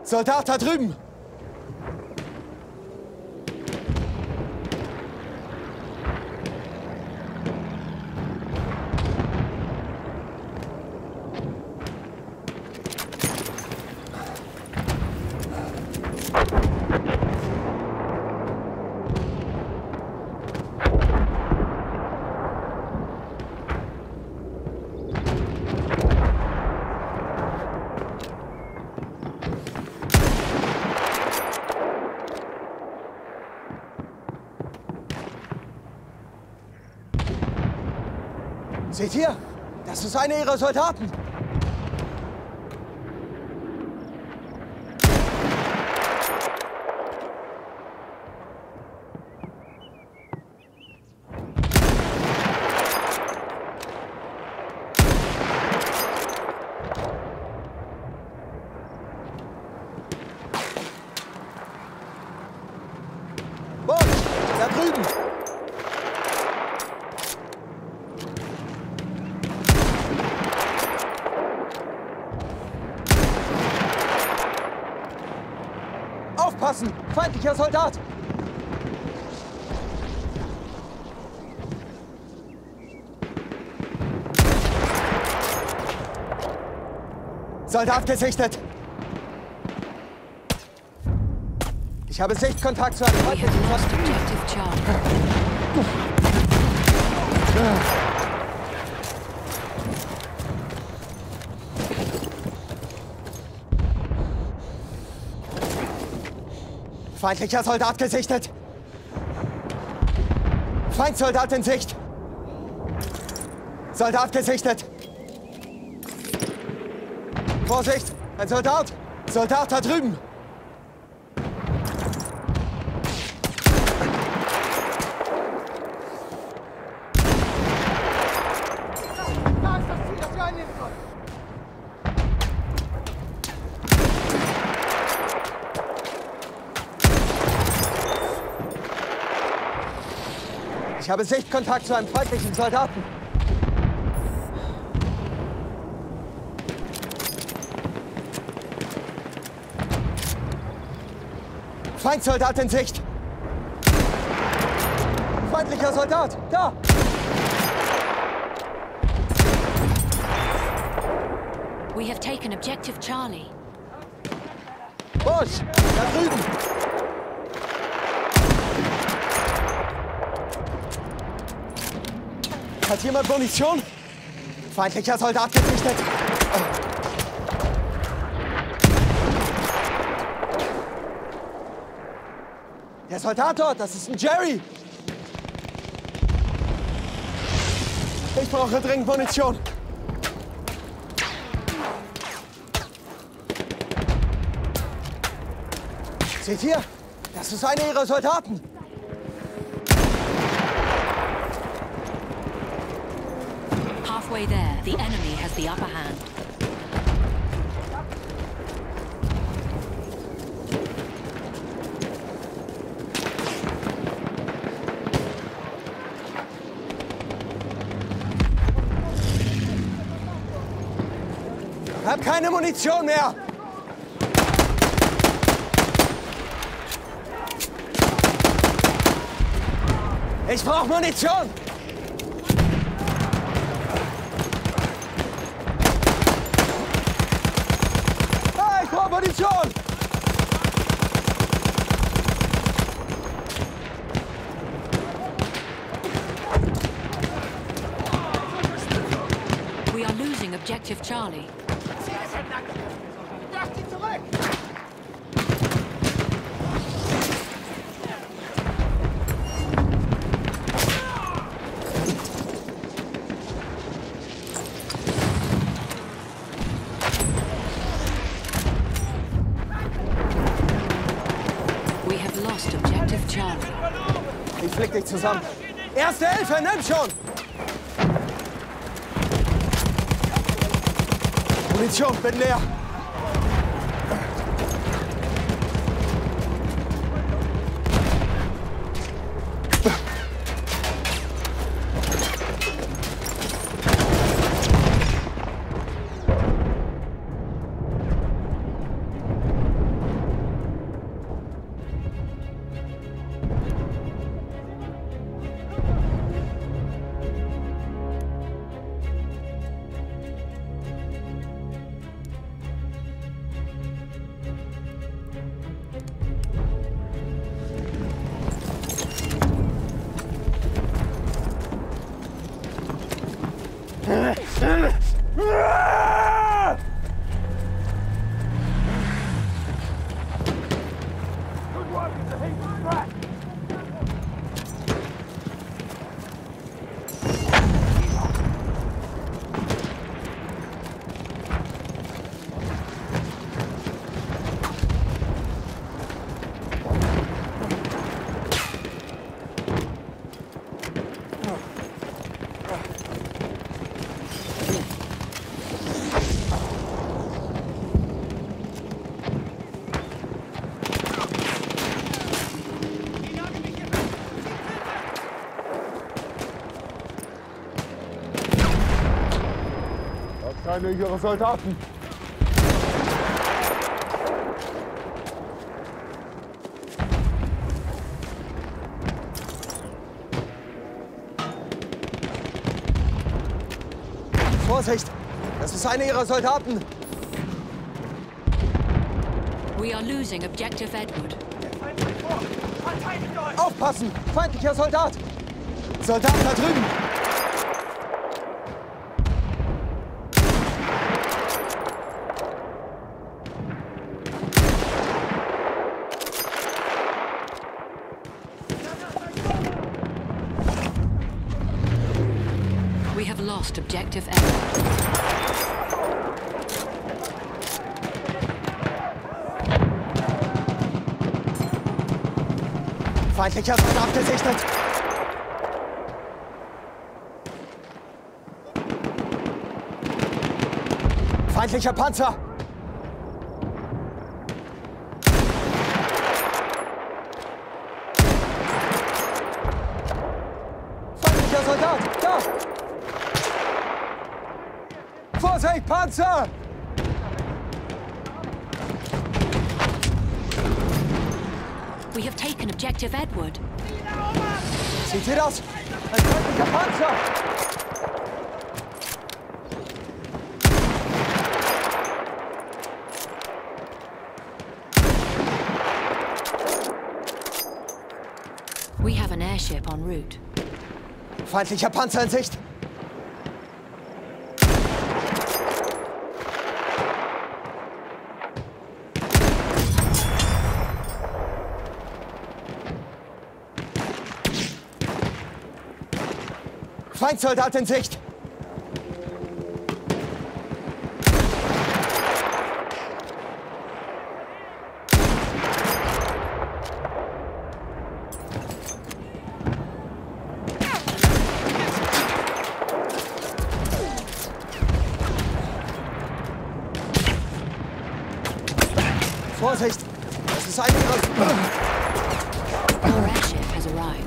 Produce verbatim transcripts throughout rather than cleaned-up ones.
Soldat da drüben! Seht ihr? Das ist einer ihrer Soldaten. Bosch, da drüben. Aufpassen! Feindlicher Soldat! Soldat gesichtet! Ich habe Sichtkontakt zu einem feindlichen Soldaten. Feindlicher Soldat gesichtet! Feindsoldat in Sicht! Soldat gesichtet! Vorsicht! Ein Soldat! Soldat da drüben! Da ist das Ziel, das wir einnehmen sollen! Ich habe Sichtkontakt zu einem feindlichen Soldaten. Feindsoldat in Sicht. Feindlicher Soldat, da! We have taken objective Charlie. Bosch, da drüben! Hat jemand Munition? Feindlicher Soldat gesichtet. Der Soldat dort, das ist ein Jerry. Ich brauche dringend Munition. Seht ihr? Das ist einer ihrer Soldaten. Halfway there, the enemy has the upper hand. Hab keine Munition mehr! Ich brauche Munition! Ah, ich brauche Munition! We are losing objective Charlie. Werft sie zurück! We have lost objective Charlie. Ich flick dich zusammen. Erste Hilfe, nimm schon! Munition, bin leer. eine ihrer Soldaten. Vorsicht! Das ist einer ihrer Soldaten! We are losing Objective Edward. Aufpassen! Feindlicher Soldat! Soldat da drüben! We have lost Objective Edward. Feindlicher Soldat gesichtet! Feindlicher Panzer! Feindlicher Soldat! Da! Vorsicht, Panzer! We have taken Objective Edward. Seht ihr das? Ein feindlicher Panzer! We have an airship en route. Feindlicher Panzer in Sicht! Feindsoldat in Sicht! Vorsicht! Das ist eine ihrer... Our airship has arrived.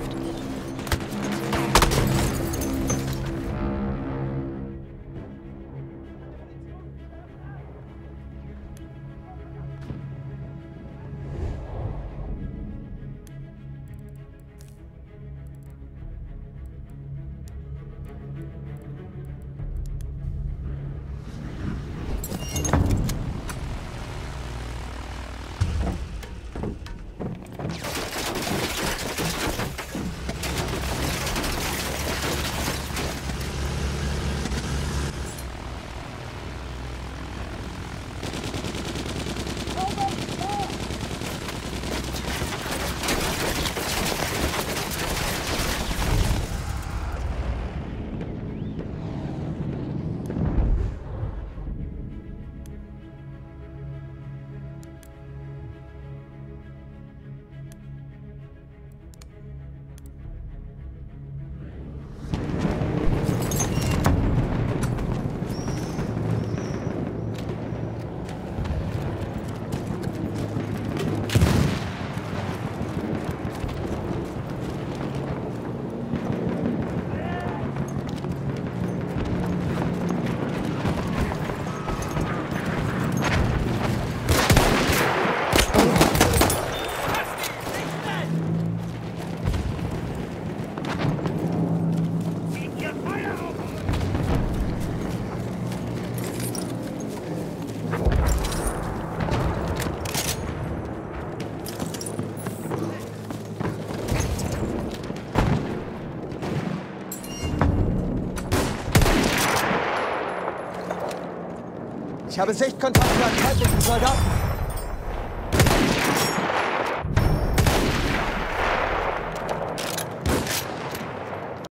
Ich habe Sichtkontakt zu einem feindlichen Soldaten.